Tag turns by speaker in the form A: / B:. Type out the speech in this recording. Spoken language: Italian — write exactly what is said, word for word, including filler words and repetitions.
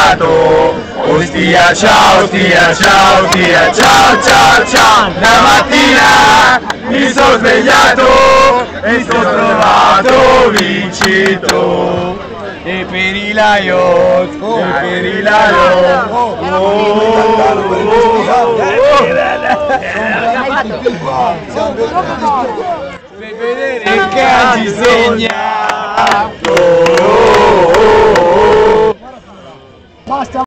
A: svegliato, ostia ciao, ostia ciao, ostia ciao, ciao, ciao. La mattina mi sono svegliato e mi sono trovato vincito. E per i Lions, e per i Lions, oh, oh, per vedere che ci segna.